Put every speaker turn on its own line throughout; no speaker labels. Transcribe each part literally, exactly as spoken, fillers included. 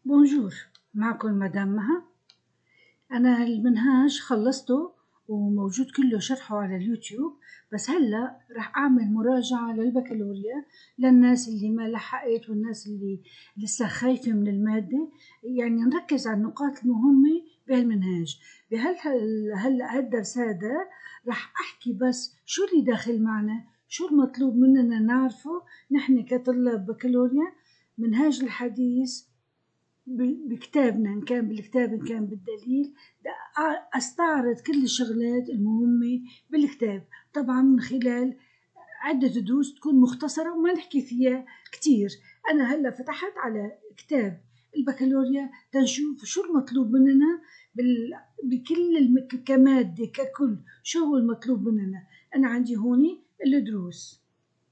بونجور، معكم مدام مها. أنا المنهاج خلصته وموجود كله شرحه على اليوتيوب، بس هلأ رح أعمل مراجعة للبكالوريا للناس اللي ما لحقت والناس اللي لسه خايفة من المادة، يعني نركز على النقاط المهمة بهالمنهاج. بهال هلأ هالدرس هذا رح أحكي بس شو اللي داخل معنا، شو المطلوب مننا نعرفه نحن كطلاب بكالوريا. منهاج الحديث بكتابنا، إن كان بالكتاب إن كان بالدليل، أستعرض كل الشغلات المهمة بالكتاب، طبعا من خلال عدة دروس تكون مختصرة وما نحكي فيها كتير. أنا هلأ فتحت على كتاب البكالوريا تنشوف شو المطلوب مننا بكل كمادة ككل، شو هو المطلوب مننا. أنا عندي هوني الدروس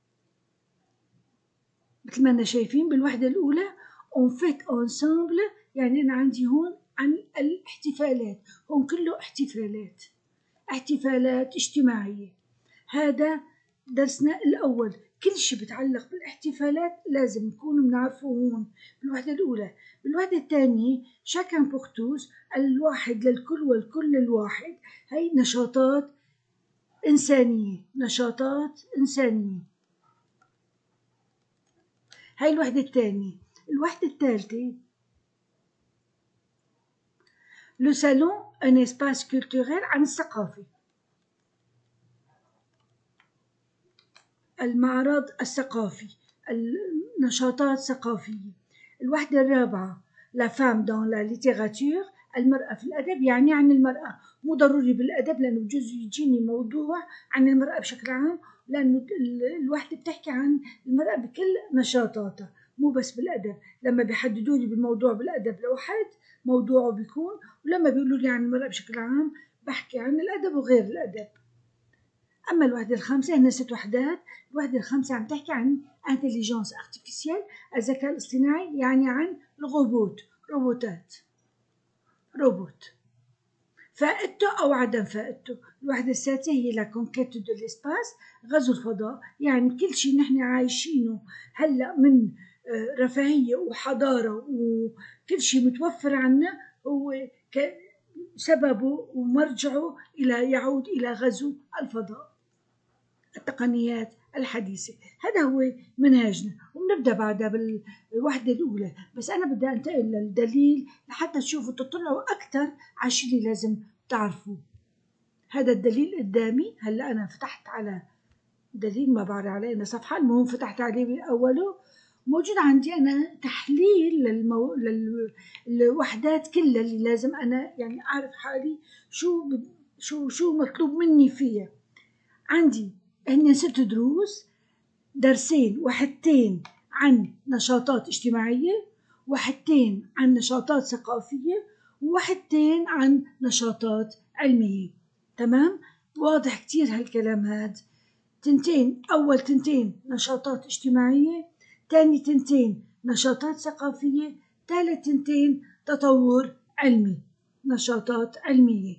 مثل ما أنا شايفين بالوحدة الأولى on fait ensemble، يعني أنا عندي هون عن الاحتفالات، هون كله احتفالات احتفالات اجتماعية. هذا درسنا الأول، كل شي بتعلق بالاحتفالات لازم نكون بنعرفه هون بالوحدة الأولى. بالوحدة الثانية chacun pour tous، الواحد للكل والكل للواحد، هي نشاطات إنسانية نشاطات إنسانية. هاي الوحدة الثانية. الوحدة الثالثة لو سالون ان اسباس كولتوريل، عن الثقافة، المعرض الثقافي، النشاطات الثقافية. الوحدة الرابعة لا فام دون لا ليتيراتور، المرأة في الأدب، يعني عن المرأة، مو ضروري بالأدب لأنه بجوز يجيني موضوع عن المرأة بشكل عام، لأنه الوحدة بتحكي عن المرأة بكل نشاطاتها مو بس بالأدب. لما بيحددوا لي بالموضوع بالأدب لوحد موضوعه بيكون، ولما بيقولوا لي عن المرأة بشكل عام بحكي عن الأدب وغير الأدب. أما الوحدة الخامسة هن ست وحدات. الوحدة الخامسة عم تحكي عن intelligence artificielle، الذكاء الاصطناعي، يعني عن الروبوت، روبوتات روبوت فائدته أو عدم فائدته. الوحدة السادسة هي لا كونكيت دو ليسباس، غزو الفضاء، يعني كل شيء نحن عايشينه هلأ من رفاهية وحضارة وكل شيء متوفر عنا هو سببه ومرجعه إلى يعود إلى غزو الفضاء، التقنيات الحديثة. هذا هو منهاجنا، وبنبدأ بعدها بالوحدة الأولى. بس أنا بدي أنتقل للدليل لحتى تشوفوا تطلعوا أكثر على الشيء اللي لازم تعرفوه. هذا الدليل قدامي، هلا أنا فتحت على دليل ما بعرف عليه صفحة، المهم فتحت عليه من أوله، موجود عندي أنا تحليل للمو... للوحدات كلها اللي لازم أنا يعني أعرف حالي شو ب... شو شو مطلوب مني فيها. عندي هن ست دروس، درسين، وحدتين عن نشاطات اجتماعية، وحدتين عن نشاطات ثقافية، ووحدتين عن نشاطات علمية. تمام؟ واضح كتير هالكلام هاد. تنتين، أول تنتين نشاطات اجتماعية، تاني تنتين نشاطات ثقافية، تالت تنتين تطور علمي، نشاطات علمية.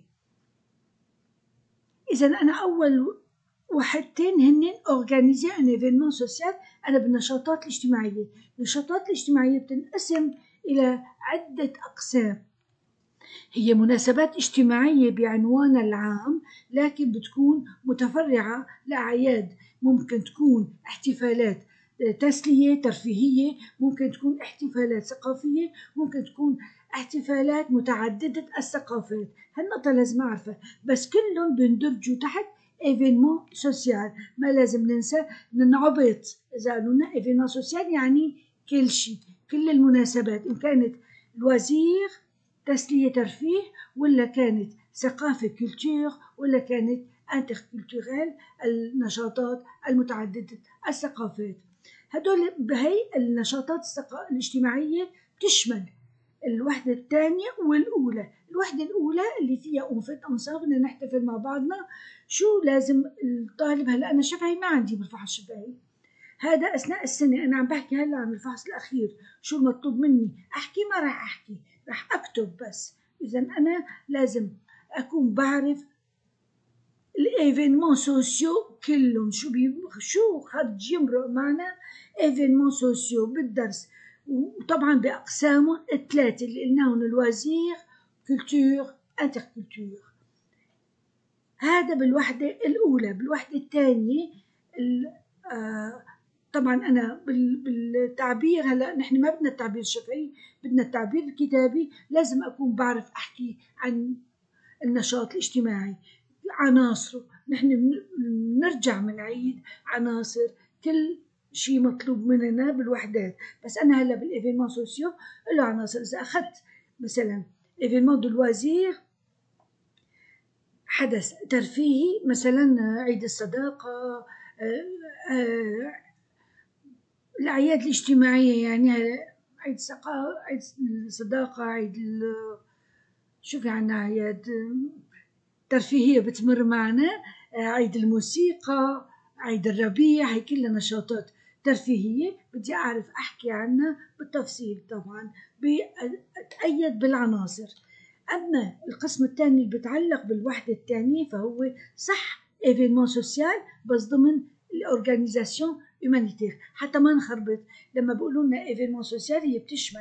إذا أنا أول وحدتين هن organiser un événement social، أنا بالنشاطات الاجتماعية. النشاطات الاجتماعية بتنقسم إلى عدة أقسام، هي مناسبات اجتماعية بعنوانها العام، لكن بتكون متفرعة لأعياد، ممكن تكون احتفالات تسلية ترفيهية، ممكن تكون احتفالات ثقافية، ممكن تكون احتفالات متعددة الثقافات. هالنقطة لازم أعرفها، بس كلهم بندرجوا تحت إيفينمون سوسيال. ما لازم ننسى ننعبط، إذا قالولنا إيفينمون سوسيال يعني كل شيء، كل المناسبات، إن كانت الوزير تسلية ترفيه، ولا كانت ثقافة كولتور، ولا كانت انتركولتورال، النشاطات المتعددة الثقافات. هدول بهي النشاطات الاجتماعية بتشمل الوحدة الثانية والأولى. الوحدة الأولى اللي فيها أونفيت أنصاب بدنا نحتفل مع بعضنا. شو لازم الطالب، هلا أنا شفهي ما عندي بالفحص الشفهي، هذا أثناء السنة، أنا عم بحكي هلا عن الفحص الأخير. شو المطلوب مني؟ أحكي؟ ما راح أحكي، راح أكتب بس. إذا أنا لازم أكون بعرف الإيفينمون سوسيو كلهم، شو بي شو خرج يمرق معنا إيفينمون سوسيو بالدرس، وطبعا بأقسامه الثلاثة اللي قلناهم: الوزير، كولتور، انتركولتور. هذا بالوحدة الأولى. بالوحدة الثانية آه طبعا أنا بالتعبير، هلا نحن ما بدنا التعبير الشفهي، بدنا التعبير الكتابي. لازم أكون بعرف أحكي عن النشاط الاجتماعي، عناصره. نحن بنرجع بنعيد عناصر كل شيء مطلوب مننا بالوحدات. بس أنا هلا بالإيفينمون سوسيو له عناصر. إذا أخذت مثلا إيفينمون دو لوازير، حدث ترفيهي مثلا عيد الصداقة، الأعياد الاجتماعية، يعني عيد عيد الصداقة، عيد شو في عنا أعياد ترفيهية بتمر معنا، عيد الموسيقى، عيد الربيع، هي كلها نشاطات ترفيهية بدي أعرف أحكي عنها بالتفصيل. طبعا بتأيد بالعناصر. أما القسم الثاني اللي بتعلق بالوحدة الثانية فهو صح إيفينمون سوسيال، بس ضمن الأورجانيزاسيون هيومانيتير، حتى ما نخربط. لما بيقولوا لنا إيفينمون سوسيال هي بتشمل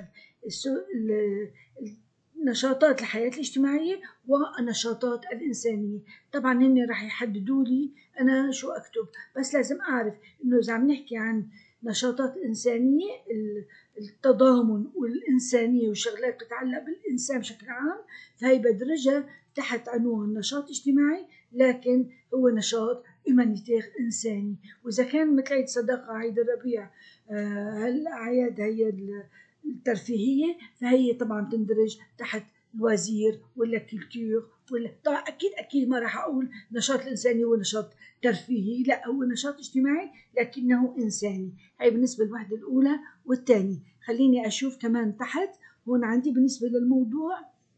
نشاطات الحياة الاجتماعية والنشاطات الإنسانية. طبعا هن راح يحددوا لي أنا شو أكتب، بس لازم أعرف إنه إذا عم نحكي عن نشاطات إنسانية، التضامن والإنسانية وشغلات بتتعلق بالإنسان بشكل عام، فهي بدرجة تحت عنوان نشاط اجتماعي، لكن هو نشاط هيومانيتير إنساني. وإذا كان مثل عيد صداقة، عيد الربيع، هالأعياد هي الترفيهية، فهي طبعا تندرج تحت الوزير ولا كولتور ولا. طبعا أكيد أكيد ما راح أقول نشاط الإنساني هو نشاط ترفيهي، لا، هو نشاط اجتماعي لكنه إنساني. هاي بالنسبة للوحدة الأولى والثانية. خليني أشوف كمان تحت هون عندي بالنسبة للموضوع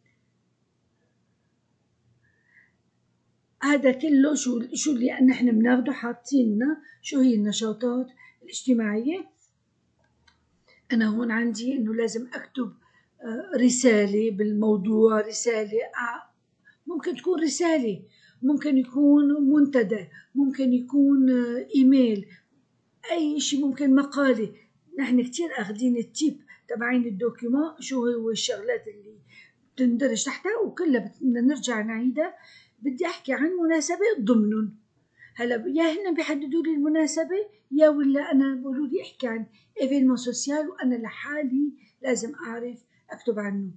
هذا كله. شو شو اللي نحن بناخده حاطيننا شو هي النشاطات الاجتماعية. أنا هون عندي إنه لازم أكتب رسالة بالموضوع، رسالة ممكن تكون رسالة، ممكن يكون منتدى، ممكن يكون إيميل، أي شيء، ممكن مقالة. نحن كتير أخذين التيب تبعين الدوكيومون شو هو الشغلات اللي تندرج تحتها، وكلها بدنا نرجع نعيدها. بدي أحكي عن مناسبة ضمنهم. هلا يا هن بيحددوا لي المناسبة، يا ولا أنا بقولوا لي احكي عن إيفينمون سوسيال وأنا لحالي لازم أعرف أكتب عنه.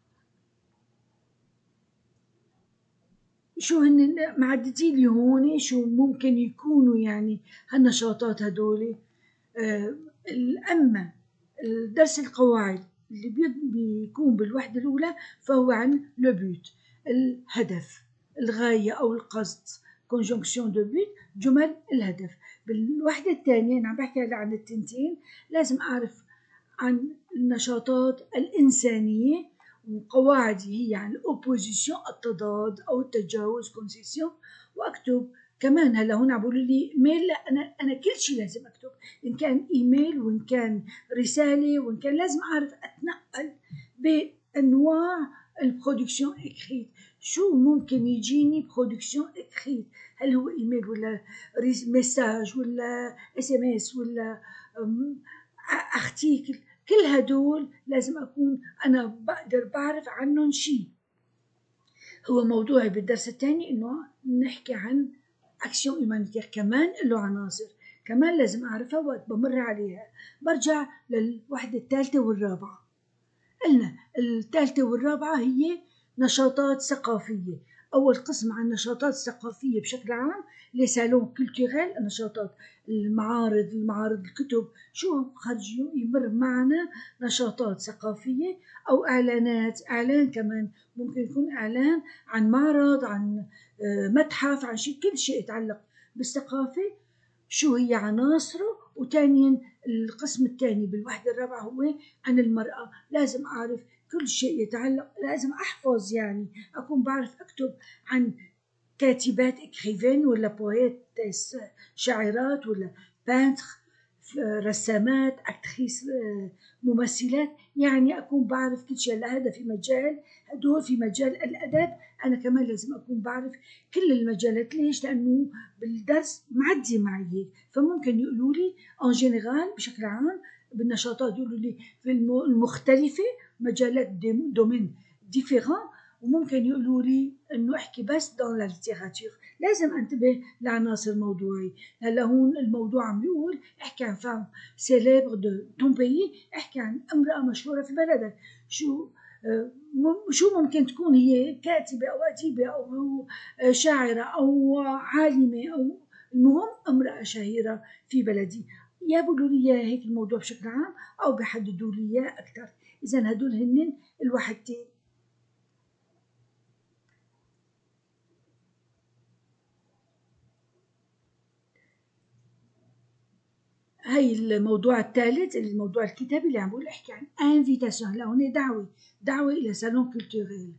شو هن معددين لي هون شو ممكن يكونوا يعني هالنشاطات هدول. آه أما درس القواعد اللي بيكون بالوحدة الأولى فهو عن لوبوت، الهدف، الغاية أو القصد، conjonction de but، جمل الهدف. بالوحدة الثانية أنا عم بحكي عن التنتين، لازم أعرف عن النشاطات الإنسانية، وقواعد هي عن الأوبوزيسيون، التضاد أو التجاوز، كونسيسيون. وأكتب كمان. هلا هون عم لي ميل، لا، أنا أنا كل شيء لازم أكتب، إن كان إيميل وإن كان رسالة وإن كان لازم أعرف أتنقل بأنواع البرودكسيون إكريت. شو ممكن يجيني برودكسيون إكريت؟ هل هو إيميل ولا ميساج ولا اس ام اس ولا أرتيكل؟ كل هدول لازم أكون أنا بقدر بعرف عنهم شيء. هو موضوعي بالدرس الثاني إنه نحكي عن أكسيون هيومانيتير، كمان له عناصر كمان لازم أعرفها وقت بمر عليها. برجع للوحدة الثالثة والرابعة. قلنا الثالثة والرابعة هي نشاطات ثقافية. أول قسم عن النشاطات الثقافية بشكل عام، لي سالون كولتوريل، النشاطات، المعارض، المعارض الكتب، شو خرج يمر معنا نشاطات ثقافية أو إعلانات. إعلان كمان ممكن يكون إعلان عن معرض، عن متحف، عن شيء، كل شيء يتعلق بالثقافة شو هي عناصره. وثانيا القسم الثاني بالوحدة الرابعة هو عن المرأة. لازم أعرف كل شيء يتعلق، لازم أحفظ، يعني أكون بعرف أكتب عن كاتبات إكريفين ولا بويتس شاعرات ولا بانتر رسامات أكتريس ممثلات، يعني أكون بعرف كل شيء. هذا في مجال، هدول في مجال الأدب. أنا كمان لازم أكون بعرف كل المجالات. ليش؟ لأنه بالدرس معدي معي هيك، فممكن يقولوا لي أن جنرال بشكل عام بالنشاطات يقولوا لي في المختلفة مجالات دومين ديفيرون، وممكن يقولوا لي انه احكي بس دون لا ليتيراتور. لازم انتبه لعناصر موضوعي. هلا هون الموضوع عم بيقول احكي عن فام سيليبر دو تون بيي، احكي عن امرأة مشهورة في بلدك. شو شو ممكن تكون هي؟ كاتبة أو أديبة أو شاعرة أو عالمة، أو المهم امرأة شهيرة في بلدي. يا بيقولوا لي إياه هيك الموضوع بشكل عام أو بيحددوا لي إياه أكثر. إذا هدول هن الوحدتين. هاي الموضوع الثالث، الموضوع الكتابي اللي عم بقول احكي عن انفيتاسيون. هلا هون دعوة، دعوة إلى صالون كولتوريل،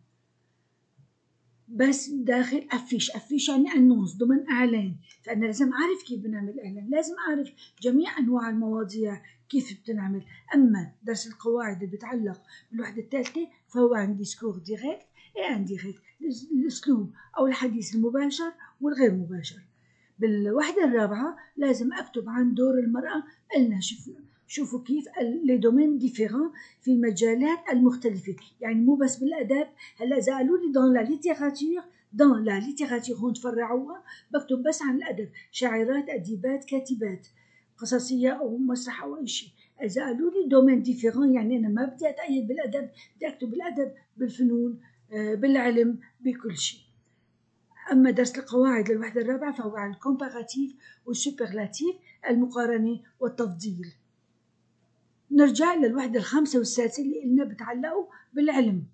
بس داخل أفيش. أفيش يعني أنونس، ضمن إعلان. فأنا لازم أعرف كيف بنعمل إعلان، لازم أعرف جميع أنواع المواضيع كيف بتنعمل. أما درس القواعد اللي بتعلق بالوحدة الثالثة فهو عن ديسكور ديريكت إيه انديريكت، الأسلوب أو الحديث المباشر والغير مباشر. بالوحدة الرابعة لازم أكتب عن دور المرأة. قلنا شوفوا شوفوا كيف لي دومين ديفيرون في المجالات المختلفة، يعني مو بس بالأدب. هلا إذا قالوا لي دون لا ليتيراتور، دون لا ليتيراتور هون تفرعوها بكتب بس عن الأدب، شاعرات، أديبات، كاتبات، قصصية أو مسرح أو أي شيء. إذا قالوا لي دومين ديفيرون يعني أنا ما بدي أتأيد بالأدب، بدي أكتب بالأدب، بالفنون، بالعلم، بكل شيء. أما درس القواعد للوحدة الرابعة فهو عن الكومباراتيف والسوبرلاتيف، المقارنة والتفضيل. نرجع للوحدة الخامسة والسادسة اللي قلنا بتعلقوا بالعلم.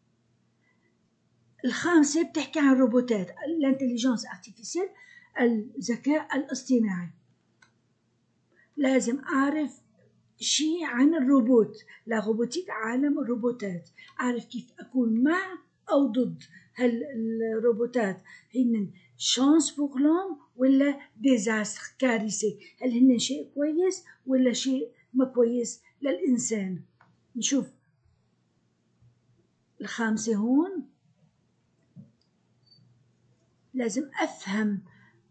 الخامسة بتحكي عن الروبوتات، الانتليجنس ارتيفيسيال، الذكاء الاصطناعي. لازم أعرف شيء عن الروبوت، لا روبوتيك، عالم الروبوتات. أعرف كيف أكون مع أو ضد. هل الروبوتات هن شانس بور لوم ولا ديزاستر، كارثة؟ هل هن شيء كويس ولا شيء ما كويس للإنسان؟ نشوف الخامسة هون. لازم أفهم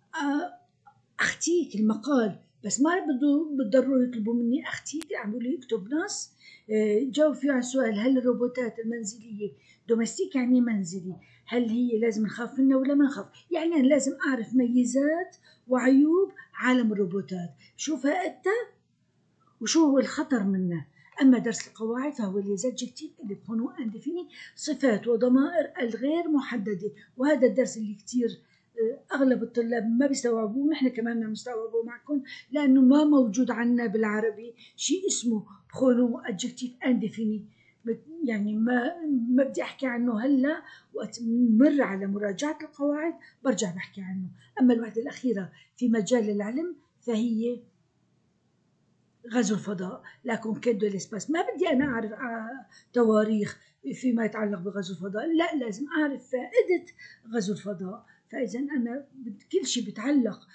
أختيك المقال، بس ما بتضروا يطلبوا مني أختيك، عم بيقولوا لي اكتب نص جاوب فيه على السؤال هل الروبوتات المنزلية دومستيك يعني منزلي، هل هي لازم نخاف منها ولا ما نخاف؟ يعني أنا لازم أعرف ميزات وعيوب عالم الروبوتات، شو فائدتها وشو هو الخطر منها. أما درس القواعد فهو les adjectifs et les pronoms indéfinis، صفات وضمائر الغير محددة. وهذا الدرس اللي كتير أغلب الطلاب ما بيستوعبوه، نحن كمان ما بنستوعبه معكم، لأنه ما موجود عنا بالعربي شيء اسمه pronom adjectif indéfini. يعني ما ما بدي أحكي عنه هلا، وقت مر على مراجعة القواعد برجع بحكي عنه. أما الوحدة الأخيرة في مجال العلم فهي غزو الفضاء، لا كونكيت دو ليسباس. ما بدي أنا أعرف تواريخ فيما يتعلق بغزو الفضاء، لا، لازم أعرف فائدة غزو الفضاء. فإذا أنا كل شيء بيتعلق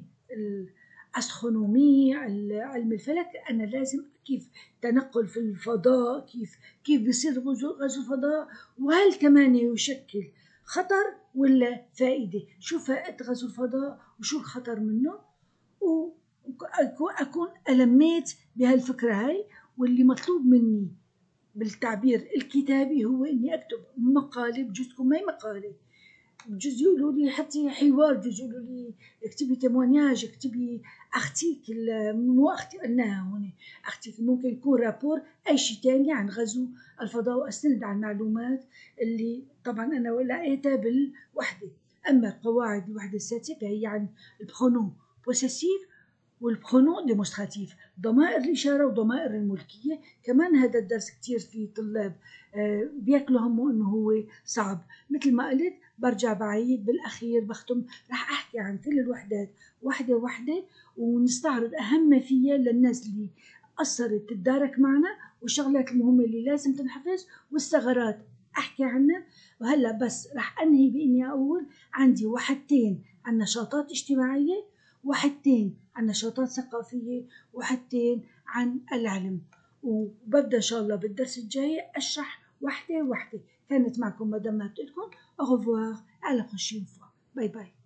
بالأسترونومي، علم الفلك، أنا لازم كيف تنقل في الفضاء، كيف كيف بيصير غزو غزو الفضاء، وهل كمان يشكل خطر ولا فائدة، شو فائدة غزو الفضاء وشو الخطر منه، و أكون ألميت بهالفكرة هاي. واللي مطلوب مني بالتعبير الكتابي هو إني أكتب مقالة، بجوز تكون ما هي مقالة، بجوز يقولوا لي حتى حوار، بجوز يقولوا لي اكتبي تموانياج، اكتبي أختيك، مو أختي قلناها هون، أختيك ممكن يكون رابور أي شيء تاني عن غزو الفضاء، وأستند على المعلومات اللي طبعا أنا لقيتها بالوحدة. أما قواعد الوحدة السادسة فهي عن البرونون بوسيسيف والبرونون ديمونستراتيف، ضمائر الإشارة وضمائر الملكية. كمان هذا الدرس كتير فيه طلاب بياكلوا همه إنه هو صعب. مثل ما قلت برجع بعيد بالأخير بختم، رح أحكي عن كل الوحدات وحدة وحدة، ونستعرض أهم ما فيها للناس اللي قصرت تتدارك معنا، والشغلات المهمة اللي لازم تنحفظ، والثغرات أحكي عنها. وهلأ بس رح أنهي بإني أقول عندي وحدتين عن نشاطات اجتماعية، وحدتين عن نشاطات ثقافية، وحدتين عن العلم. وببدأ إن شاء الله بالدرس الجاي أشرح وحدة وحدة. كانت معكم مدام ناتلكم. au revoir à la prochaine fois. باي باي.